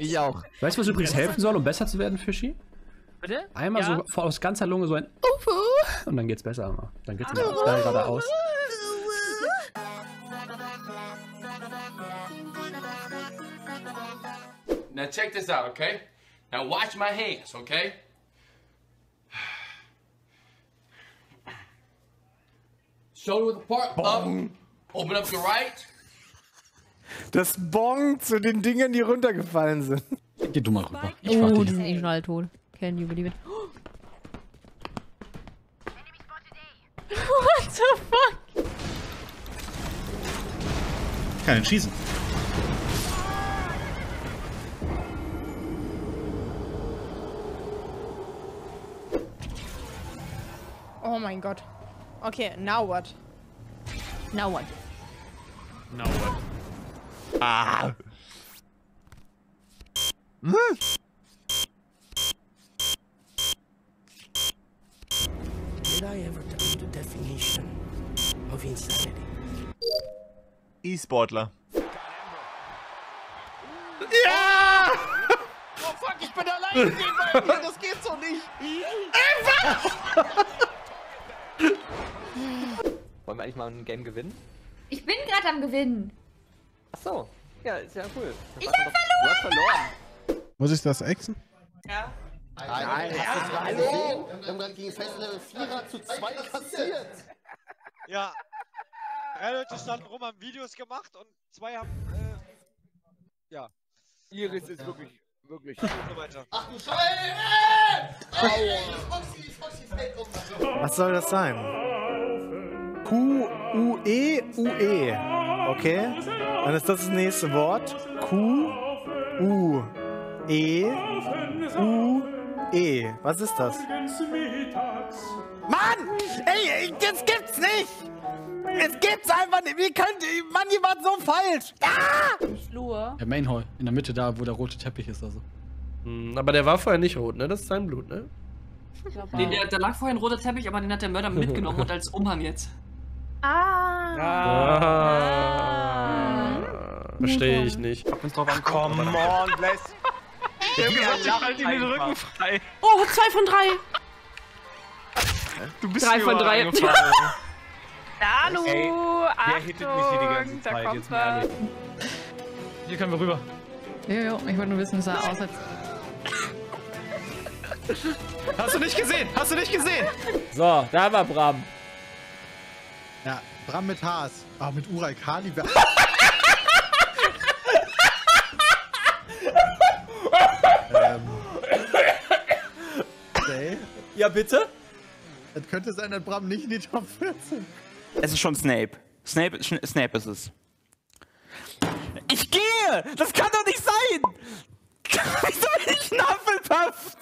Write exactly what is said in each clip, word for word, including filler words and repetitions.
Ich auch. Weißt du, was übrigens helfen soll, um besser zu werden, Fischi? Bitte? Einmal ja? so aus ganzer Lunge so ein Ufu und dann geht's besser. Dann geht's wieder steil geradeaus. Now check this out, okay? Now watch my hands, okay? Shoulder width apart, up, open up the right. Das Bong zu den Dingen, die runtergefallen sind. Geh du mal rüber. Ich Oh, mach die sind eh schon alle tot. Can you believe it? What the fuck? Ich kann ihn schießen. Oh mein Gott. Okay, now what? Now what? Now what? Ah. Hm. Did I ever tell you the definition of insanity? E-Sportler. Ja! Oh fuck, ich bin allein gegen meinen hier, das geht so nicht. Wollen wir eigentlich mal ein Game gewinnen? Ich bin gerade am Gewinnen. Ach so. Ja, ist ja cool. Ich hab verloren! Du hast verloren. Muss ich das exen? Ja. Nein, nein, hast du gerade gesehen? Wir haben gerade gegen Fest Level vierer zu zwei kassiert. Ja. Drei Leute standen rum, haben Videos gemacht und zwei haben, äh, ja. Iris ist wirklich, wirklich. Und so weiter. Ach du Scheiße! Foxy, Foxy fällt um. Was soll das sein? Q U E U E. Okay? Dann ist das das nächste Wort. Q U E U E. Was ist das? Mann! Ey, das gibt's nicht! Es gibt's einfach nicht! Wie könnte Mann jemand so falsch? Ah! Flur. Der Main Hall, in der Mitte da, wo der rote Teppich ist, also. Hm, aber der war vorher nicht rot, ne? Das ist sein Blut, ne? Nee, der, der lag vorher ein roter Teppich, aber den hat der Mörder mitgenommen und als Umhang jetzt. Ah. Ah. Verstehe ich nicht. Ach, come on, bless. Der gesagt, ich halte ihm den Rücken frei. Oh, zwei von drei. Du bist Drei von drei. Hallo, Ey, Achtung, wer hittet mich hier die ganze da Zeit? kommt Jetzt mal ehrlich. Hier können wir rüber. Jojo, ich wollte nur wissen, es sah aus als... Hast du nicht gesehen? Hast du nicht gesehen? So, da war Bram. Ja, Bram mit Haas. Ah, mit Uray Kali. ähm. Okay. Ja, bitte? Es könnte sein, dass Bram nicht in die Top vierzehn. Es ist schon Snape. Snape, Sch- Snape ist es. Ich gehe! Das kann doch nicht sein! Wieso bin ich ein Hufflepuff?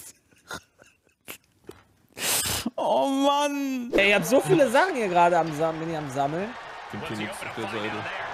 Oh Mann! Ey, ihr habt so viele Sachen hier gerade am Sammeln, bin ich am Sammeln. Sind hier nichts für Säule.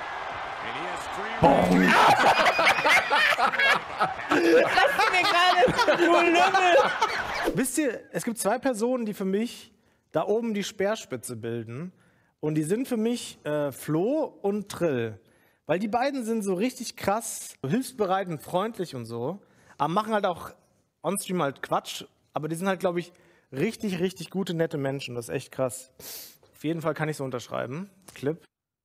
Wisst ihr, es gibt zwei Personen, die für mich da oben die Speerspitze bilden. Und die sind für mich äh, Flo und Trill. Weil die beiden sind so richtig krass, hilfsbereit und freundlich und so. Aber machen halt auch on-stream halt Quatsch. Aber die sind halt, glaube ich, richtig, richtig gute, nette Menschen. Das ist echt krass. Auf jeden Fall kann ich so unterschreiben. Clip.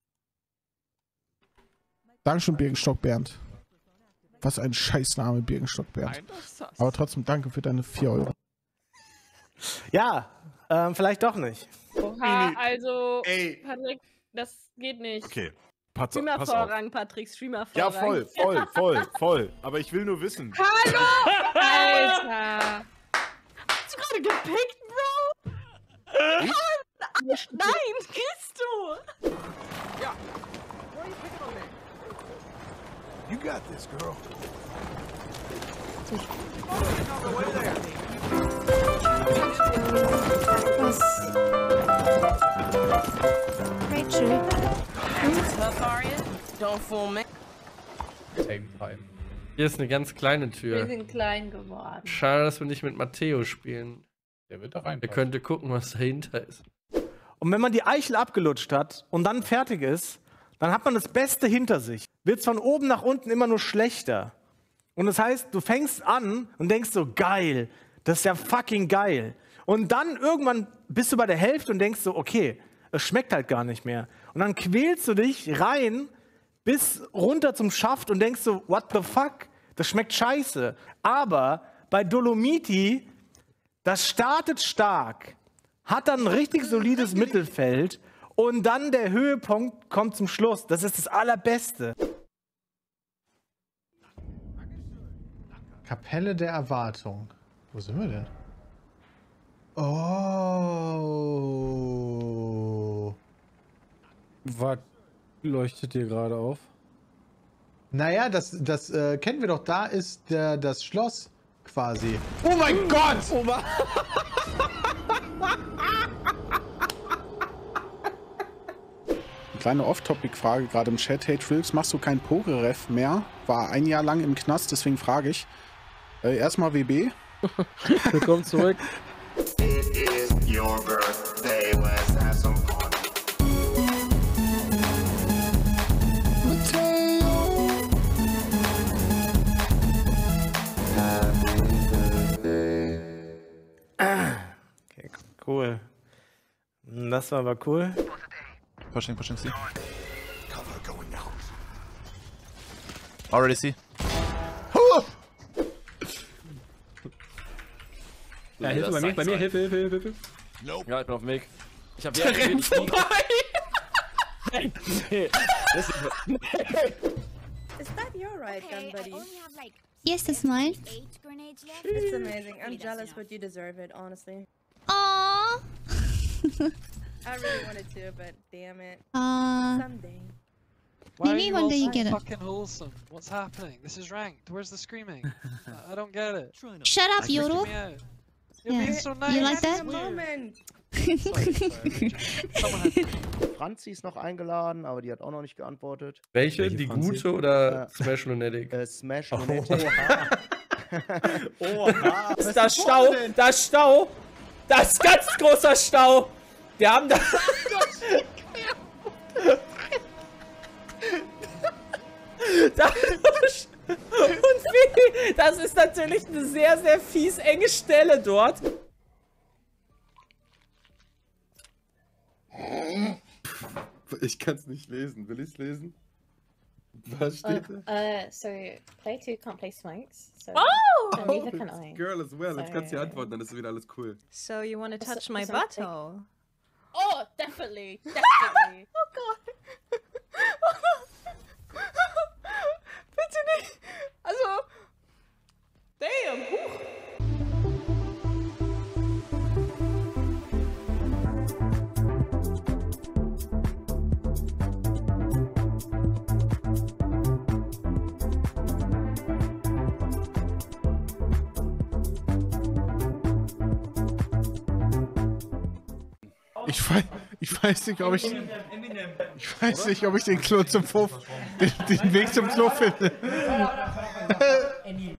Dankeschön, Birkenstock Bernd. Was ein Scheißname, Birkenstock Bernd. Aber trotzdem danke für deine vier Euro. Ja, ähm, vielleicht doch nicht. Oha, also, Ey. Patrick, das geht nicht. Okay, pass, pass auf. Streamer-Vorrang, Patrick, Streamer-Vorrang. Ja, voll, voll, voll, voll. Aber ich will nur wissen. Hallo! Alter! Hast du gerade gepickt, Bro? Ich? Nein, kriegst du! Ja. You got this, girl. Was? Rachel. Don't fool me. Hier ist eine ganz kleine Wir Tür. sind klein geworden. Schade, dass wir nicht mit Matteo spielen. Der wird da rein. Er könnte gucken, was dahinter ist. Und wenn man die Eichel abgelutscht hat und dann fertig ist, dann hat man das Beste hinter sich. Wird es von oben nach unten immer nur schlechter. Und das heißt, du fängst an und denkst so, geil, das ist ja fucking geil. Und dann irgendwann bist du bei der Hälfte und denkst so, okay, es schmeckt halt gar nicht mehr. Und dann quälst du dich rein bis runter zum Schaft und denkst so, what the fuck, das schmeckt scheiße. Aber bei Dolomiti, das startet stark, hat dann ein richtig solides Mittelfeld und dann der Höhepunkt kommt zum Schluss. Das ist das Allerbeste. Kapelle der Erwartung. Wo sind wir denn? Oh. Was leuchtet dir gerade auf? Naja, das, das äh, kennen wir doch. Da ist der, das Schloss quasi. Oh mein Gott! Oh mein Kleine Off-Topic-Frage gerade im Chat. Hey Trills, machst du kein Pokeref mehr? War ein Jahr lang im Knast, deswegen frage ich. Äh, erstmal W B. Willkommen zurück. It is your birthday, let's have some fun. Okay, cool. Das war aber cool. Pushing, pushing C. Already C. Ja, Hilfe bei mir, bei mir, Hilfe, Hilfe, Hilfe, Hilfe. Ja, ich bin auf dem Weg. Ich hab Der rennt vorbei! Nee, das ist... Is that your right gun, buddy? Yes, that's mine. It's amazing. I'm jealous, but you deserve it, honestly. Aww. I really wanted to, but damn it. Uh, Someday. Why maybe are you one all day you so get it. fucking wholesome? What's happening? This is ranked. Where's the screaming? I- I don't get it. Shut up, Freaking Yoro. me out. You're Yeah. being so nice. You like that? It's weird. Franzi ist noch eingeladen, aber die hat auch noch nicht geantwortet. Welche? Die gute oder Smash Lunatic? Äh, Smash Lunatic. Oha. Das ist das Stau, das Stau, das ist ganz großer Stau. Wir haben da... Dadurch. Und wie? Das ist natürlich eine sehr, sehr fies enge Stelle dort. Ich kann es nicht lesen. Will ich es lesen? Was steht da? Uh, so play two can't play smokes. So Oh! and neither can I. Girl as well. Jetzt So- kannst du antworten, dann ist wieder alles cool. So you want to touch my something. butthole? Oh, definitely, definitely. Oh Gott. Bitte nicht. Also. Damn. Huch. Ich weiß, ich weiß nicht, ob ich. Ich weiß nicht, ob ich den Klo zum Puff. Den, den Weg zum Klo finde.